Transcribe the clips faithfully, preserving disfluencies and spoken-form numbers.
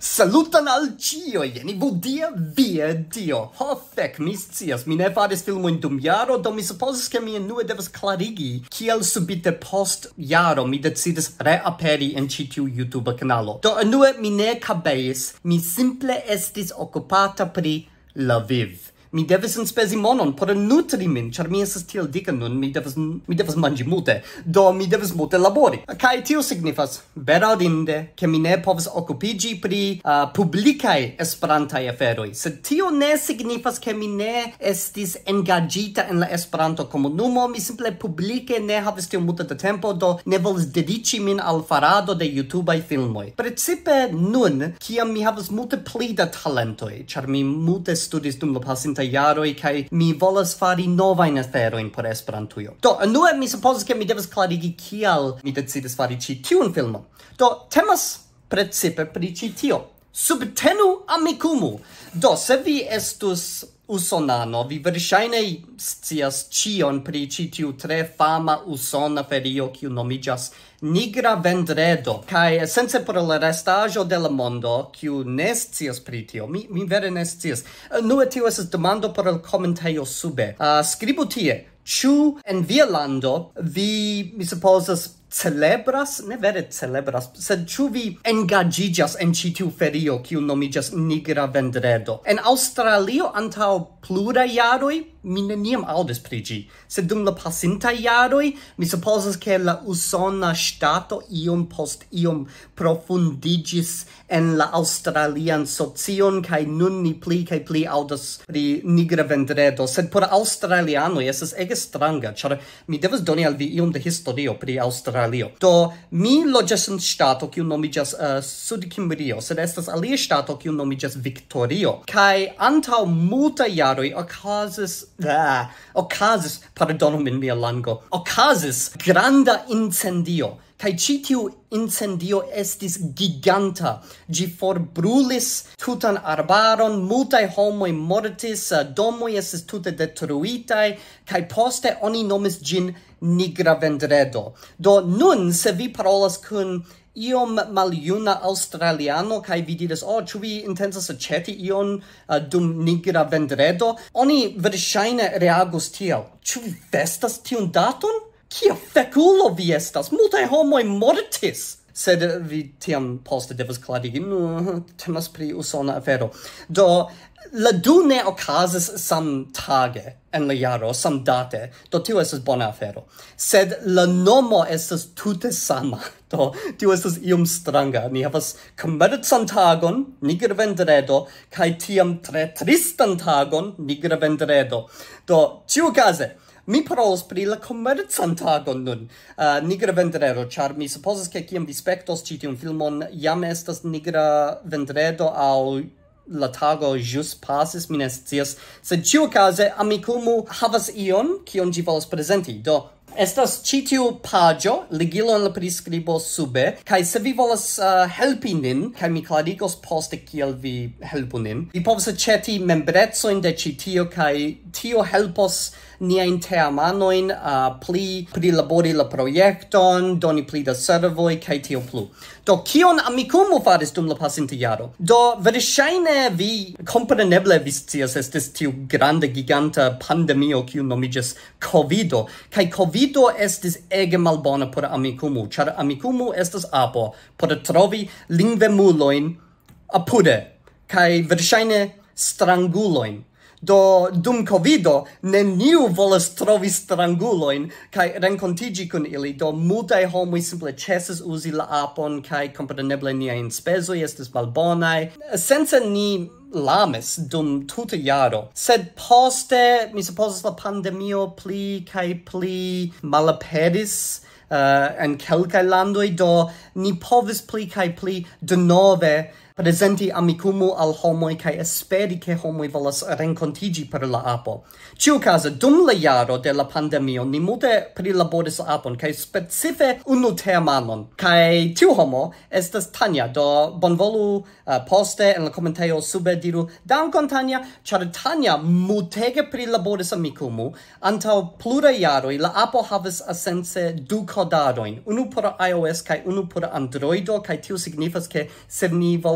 Saluton al cioi, en Evildea via Dio. Ho fec, mi scias, mi ne faris filmon dum jaro, do mi supposas che mi enue devas clarigi kiel subite post jaro mi decidis reaperi en ci tiu YouTube canalo. Do enue mi ne cabeis, mi simple estis occupata pri la viv. Mi devis enspezi monon por nutri min, char mi esas tiel dika nun, mi devas, mi devas mangi multe, do mi devas multe labori. Kai tio signifas, beraudinde, ke mi ne povas occupigi pri uh, publicae esperantae aferoi. Sed tio ne signifas ke mi ne estis engagita en la Esperanto komunumo, mi simple publike ne havis tio multe de tempo, do ne volis dedici min al farado de YouTubeai filmoi. Precipe nun, kiam mi havas multe pli da talentoi, char mi multe studis dum la pasinta jaroi, kai mi volas fari novain aferoin por Esperantujo. Do, enue mi supposas ke mi devas clarigi kial mi decidis fari ci tiun filmon. Do, temas precipe pri ci tio. Subtenu amikumu. Do, se vi estus usonano, vi verŝajne scias cion pri ci tiu tre fama usona ferio kiu nomiĝas Nigra Vendredo, kai esence por la restaĵo de la mondo, kiu ne scias pri tio, mi, mi vere ne scias. Nue tio estas demando por el komentejo sube. Uh, skribu tie, ĉu en via lando vi, mi supposas, celebras, ne vere celebras, sed ĉu vi engaĝiĝas en ĉi tiu ferio kiu nomiĝas Nigra Vendredo? En Aŭstralio antaŭ pluraj jaroj mi neniam aŭdis pri ĝi, sed dum la pasintaj jaroj mi supozas ke la usona ŝtato iom post iom profundiĝis en la aŭstralian socion, kaj nun ni pli kaj pli aŭdas pri Nigra Vendredo, sed por aŭstralianoj estas ege stranga, ĉar mi devas doni al vi iom de historio pri Aŭstralio. Do, mi loĝas en ŝtato kiu nomiĝas uh, Sud-Kimrio, sed estas alia ŝtato kiu nomiĝas Viktorio, kaj antaŭ multaj jaroj okazis Ah, okazis, pardonu min mia lango, okazis granda incendio, kai ci tiu incendio estis giganta. Gi forbrulis tutan arbaron, multaj homoj mortis, domoj estis tute detruitaj, kai poste oni nomis gin Nigra Vendredo. Do nun, se vi parolas kun iom maljuna australiano kai vi diras, oh, ĉu vi intensas aĉeti ion uh, dum Nigra Vendredo? Oni verŝajne reagus tiel. Ĉu vi festas tiun daton? Kia fekulo vi estas! Multaj homoj mortis! Sed vi tiam poste devas klarigi, no, temas pri usona afero. Do, la du ne okazis samtage en la jaro, samdate, do tio estas bona afero. Sed la nomo estas tute sama, do tio estas iom stranga. Ni havas komercan tagon, Nigra Vendredo, kaj tiam tre tristan tagon, Nigra Vendredo. Do, ĉiukaze, mi parolas pri la komercan tagon nun, uh, Nigra Vendredo, ĉar mi supozas ke kiam vi spektos ĉi tiun filmon, jam estas Nigra Vendredo aŭ la tago jus pasis, mi ne scias, sed ĉiukaze Amikumu havas ion kion ĝi volas prezenti. Do, estas ĉi tiu paĝo, ligilo en la priskribo sube, kaj se vi volas uh, helpi nin, kaj mi klarigos poste kiel vi helpu nin, vi povas aĉeti membrecojn de ĉi tio, kaj tio helpos niajn teamanojn uh, pli prilabori la projekton, doni pli da servoj kaj tio plu. Do, kion Amikumu faris dum la pasinta jaro? Do, verŝajne vi kompreneble vi scias, estis tiu granda giganta pandemio kiu nomiĝas Covido, kaj Covido estis ege malbona por Amikumu, ĉar Amikumu estas apo por trovi lingvemulojn apude, kaj verŝajne strangulojn. Do, dum Covido, neniu volas trovi strangulojn kaj renkontiĝi kun ili, do multaj homoj simple ĉesis uzi la apon kaj kompreneble niaj enspezoj estis malbonaj. Esence ni lamis dum tuta jaro, sed poste mi supozas la pandemio pli kaj pli malaperis uh, en kelkaj landoj, do ni povis pli kaj pli denove presenti Amikumu al homoj kaj esperi ke homoj volas renkontiĝi per la apo. Ĉiukaze, dum la jaro de la pandemio, ni multe prilaboris la apon, kaj specife unu teamanon. Kaj tiu homo estas Tanja, do bonvolu uh, poste en la komentejo sube diru dankon Tanja, ĉar Tanja multege prilaboris Amikumu. Antaŭ pluraj jaroj la apo havis esence du kodadojn, unu por iOS kaj unu por Androido, kaj tio signifas ke se ni volas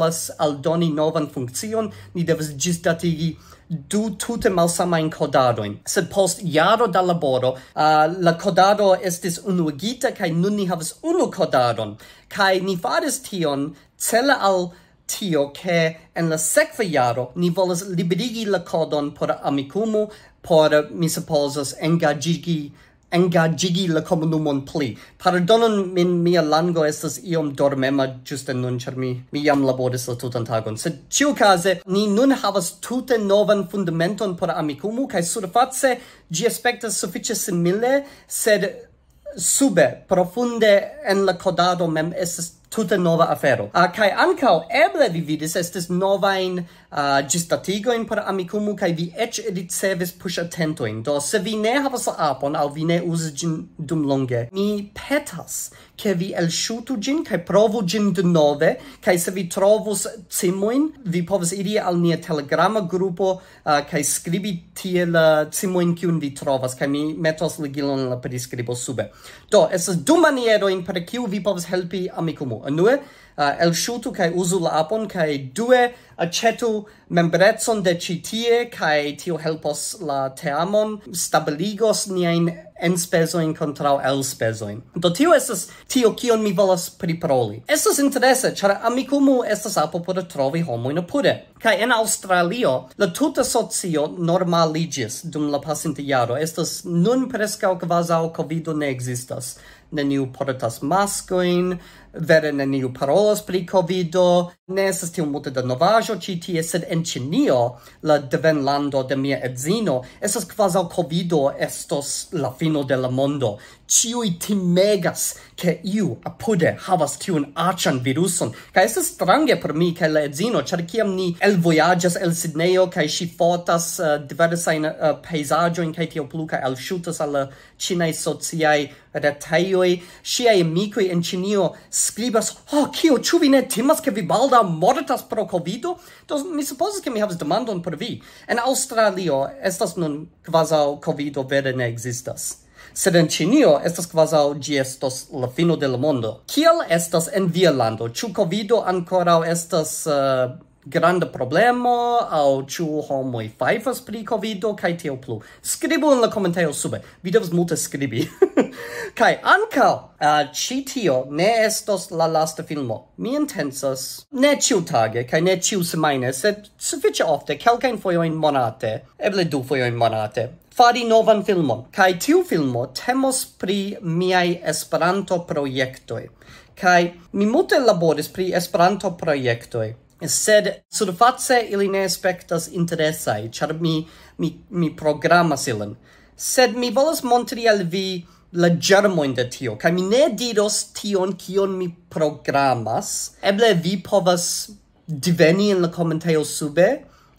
volas aldoni novan funkcion, ni devas ĝisdatigi du tute malsamajn kodadoin. Sed post jaro da laboro, uh, la kodado estis unuigita, kaj nun ni havas unu kodadon. Kaj ni faris tion cele al tio che en la sekva jaro ni volas liberigi la kodon por Amikumu, por, mi supposas, engagigi engagigi la komunumon pli. Pardonon min mia lango estas iom dormema giuste nun, char mi, mi jam laboris la tutan tagon. Sed ĉiukaze ni nun havas tute novan fundamenton por Amikumu, kaj surface ĝi aspektas sufiĉe simile, sed sube, profunde en la kodado mem estas tute nova afero. Uh, kai ancao eble vi vidis estis novain uh, gistatigoin per Amikumu, kai vi ec ricevis push attentoin. Do, se vi ne havas la apon, au vi ne uzas gin dum longe, mi petas che vi elshutu gin, kai provu gin de nove, kai se vi trovus cimoin, vi povas iri al nia telegrama grupo, uh, kai scribi tie la cimoin kiun vi trovas, kai mi metos ligilon la prescribo sube. Do, esas du manieroin per kiu vi povas helpi Amikumu. Unue, uh, elshutu kai uzu la apon, kai due, accetu membretson de ci tie, kai tio helpos la teamon, stabiligos niain enspezoin contrau elspezoin. Do tio estas tio kion mi volas priproli. Estas interese, char Amikumu estas apo por trovi homoin apude. Kai en Australio, la tuta socio normaligis dum la pasinta jaro. Estas nun prescau kvazau covido ne existas. Neniu portas maskoin, vere neniu parolas pri covido, ne estas tiom multe da novaĵo ĉi tie, sed en Ĉinio, la devenlando de mia edzino, estas kvazaŭ covido estos la fino de la mondo. Ĉiuj timegas ke iu apude havas tiun aĉan viruson. Kaj estas strange por mi kaj la edzino, ĉar kiam ni elvojaĝas el Sidnejo kaj ŝi fotas uh, diversajn uh, pejzaĝojn kaj tio plu kaj elŝutas al la ĉinaj sociaj retejoj, ŝiaj amikoj en Ĉinio skribas: "Oh, kio, ĉu vi ne timas ke vi baldaŭ mortas pro covido?" Do mi supozas ke mi havas demandon por vi. En Aŭstralio estas nun kvazaŭ covido vere ne ekzistas. Sed en Ĉinio estas kvazaŭ ĝi estos la fino de la mondo. Kiel estas en via lando? Ĉu covido ankoraŭ estas uh, granda problemo, aŭ ĉu homoj fajfas pri covido kaj tio plu? Skribu en la komentejo sube. Vi devas multe skribi. Kaj ankaŭ uh, ĉi tio ne estos la lasta filmo. Mi intencas ne ĉiutage kaj ne ĉiusemajne, sed sufiĉe ofte, kelkajn fojojn monate, eble du fojojn monate, fari novan filmon. Kaj tiu filmo temos pri miaj Esperanto-projektoj. Kaj mi multe laboris pri Esperanto-projektoj, sed surface ili ne aspektas interesaj, ĉar mi, mi, mi programas ilin. Sed mi volas montri al vi la germoin de tio, kaj mi ne diros tion kion mi programas. Eble vi povas diveni en la komentejo sube,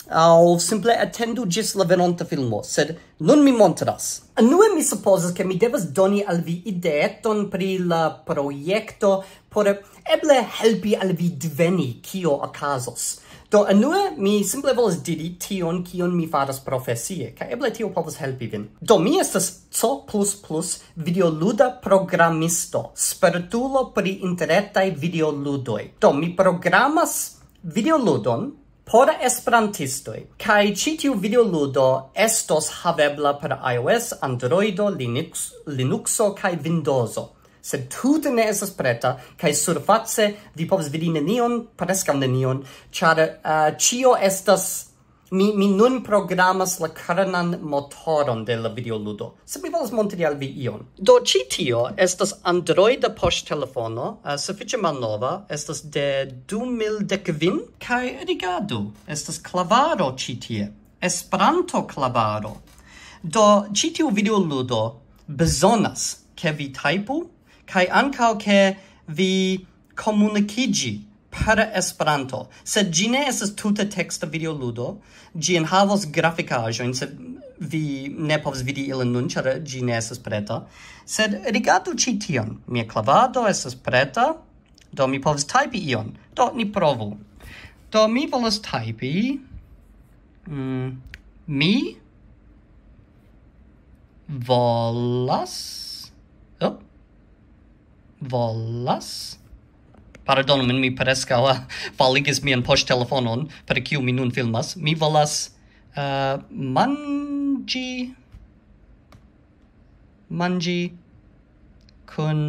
au simple attendu gis la venonta filmo, sed nun mi montras. Anue mi supposas che mi devas doni al vi ideeton pri la projekto por eble helpi al vi diveni kio okazos. Do anue mi simple volas diri tion kion mi faras profesie, kaj eble tio povas helpi vin. Do mi estas C++ videoluda programisto, spertulo pri interretaj videoludoj. Do mi programas videoludon por esperantistoj, kaj ĉi tiu videoludo estos havebla per iOS, Androido, Linux, Linuxo kaj Windowso. Sed tute ne estas preta, kaj surface vi povas vidi nenion, preskaŭ nenion, ĉar uh, ĉio estas Mi, mi nun programas la kernan motoron de la videoludo. Se mi volas montri al vi ion. Do ĉi tio estas Androida poŝtelefono, uh, sufiĉe malnova, estas de du mil kvin, kaj rigardu, estas klavaro ĉi tie, Esperanto klavaro. Do ĉi tiu videoludo bezonas ke vi tajpu, kaj ankaŭ ke vi komunikiĝi per Esperanto. Sed ĝi ne estas tute teksta videoludo, ĝi enhavos grafikaĵojn, sed vi ne povas vidi ilin nun, ĉar ĝi ne estas preta. Sed rigardu ĉi tion. Mia klavado estas preta, do mi povas tajpi ion. Do ni provu. Do mi volas tajpi mm, mi volas oh, volas Pardonu min, mi preskaŭ uh, faligis mian poŝtelefonon, per kiu mi nun filmas. Mi volas uh, manĝi manĝi kun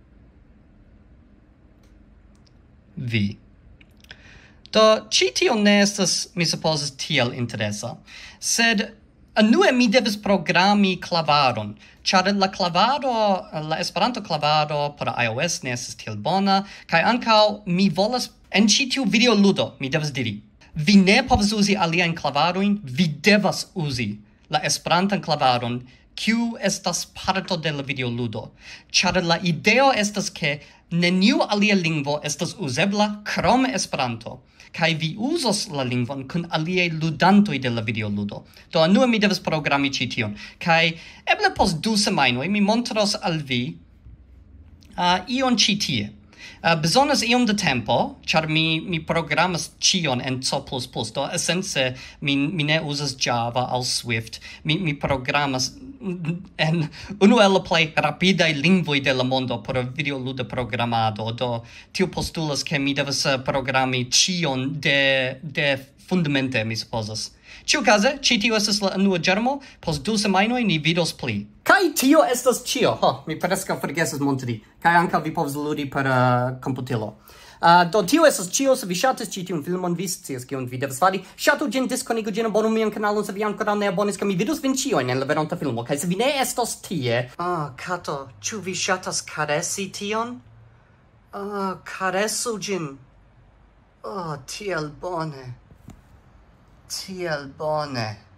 vi. Do, ci tio ne estas, mi supposas, tiel interesa. Sed unue mi devas programi clavaron, ĉar la clavaro, la Esperanto clavaro por iOS ne estas tiel bona, kaj ankaŭ mi volas en ĉi tiu videoludo, mi devas diri, vi ne povas uzi aliajn clavarojn, vi devas uzi la Esperantan clavaron, kiu estas parto de la videoludo, ĉar la ideo estas ke neniu alia lingvo estas uzebla krom Esperanto. Kai vi uzos la lingvon kun aliaj ludantoj de la videoludo. Do unue mi devas programi ĉi tion. Kai eble post du semajnoj mi montros al vi uh, ion ĉi tie. Uh, bezonas iom da tempo, ĉar mi mi programas ĉion en C plus plus. Do esence mi mi ne uzas Java aŭ Swift. Mi mi programas en unu el la plej rapidaj lingvoj de la mondo por videoluda programado. Do tio postulas ke mi devas uh, programi ĉion de de fundamente, mi supozas. Ĉiukaze, ĉi tio estas la unua ĝermo, post du semajnoj ni vidos pli. Kaj tio estas ĉio. Ho, mi preskaŭ forgesis montri. Kaj ankaŭ vi povas ludi per uh, komputilo. Uh, do tio estas ĉio. Se vi ŝatis ĉi tiun filmon, vi scias kion vi devas fari. Ŝatu ĝin, diskonigu ĝin, abonu mian kanalon, se vi ankoraŭ ne abonis, kaj mi vidos vin ĉiujn en la veronta filmo. Kaj se vi ne estos tie... Ah, Kato, ĉu vi ŝatas karesi tion? Ah, karesu ĝin. Oh, tiel bone. Tiel bone.